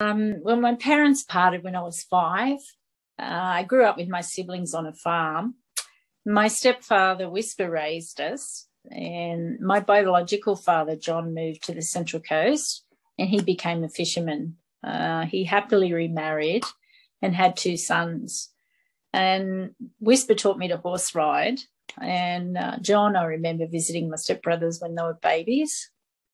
Well, my parents parted when I was 5. I grew up with my siblings on a farm. My stepfather, Whisper, raised us, and my biological father, John, moved to the Central Coast and he became a fisherman. He happily remarried and had 2 sons. And Whisper taught me to horse ride. And John, I remember visiting my stepbrothers when they were babies.